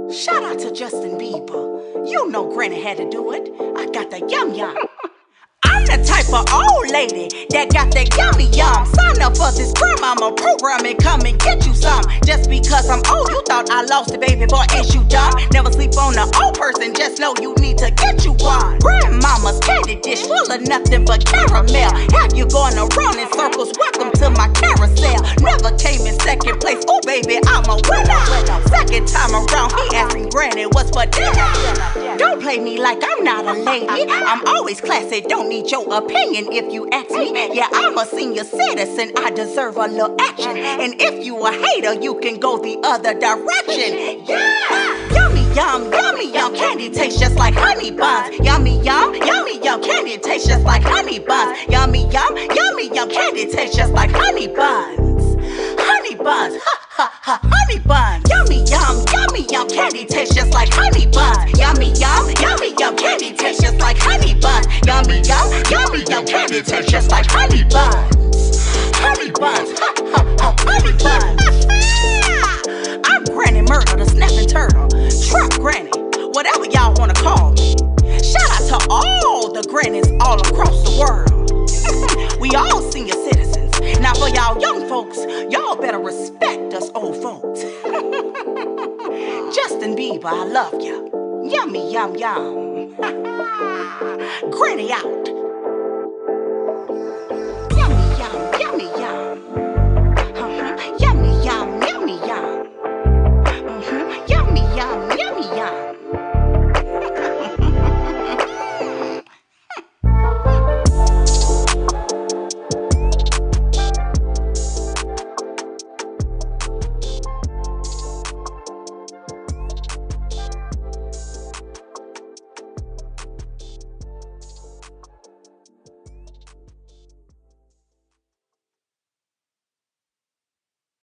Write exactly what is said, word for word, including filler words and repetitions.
Shout out to Justin Bieber. You know Granny had to do it. I got the yum yum. I'm the type of old lady that got that yummy yum. Sign up for this grandmama program and come and get you some. Just because I'm old, you thought I lost it, baby boy, is you dumb? Never sleep on an old person, just know you need to get you one. Grandmama's candy dish full of nothing but caramel. Have you going around in circles, welcome to my carousel. Never came in second place, oh baby, I'm a winner. Second time around, he asking Granny what's for dinner. Don't play me like I'm not a lady. I'm always classy, don't need your opinion if you ask me. Yeah, I'm a senior citizen, I deserve a little action. And if you a hater, you can go the other direction. Yeah! Yummy yum, yummy yum, candy tastes just like honey buns. Yummy yum, yummy yum, candy tastes just like honey buns. Yummy yum, yummy yum, candy tastes just like honey buns. Honey buns, ha ha ha, honey buns. Yummy yum, yummy yum, candy tastes just like honey buns. Yummy yum, yummy yum, candy tastes just like honey buns. Yummy yum, yummy yum, candy tastes just like honey buns. Honey buns, ha ha ha, honey buns. I'm Granny Murder, the snapping turtle, Trap Granny, whatever y'all wanna call me. Shout out to all the grannies all across the world. We all senior citizens. Now for y'all young folks, y'all better respect us old folks. Justin Bieber, I love ya. Yummy yum yum. Granny out.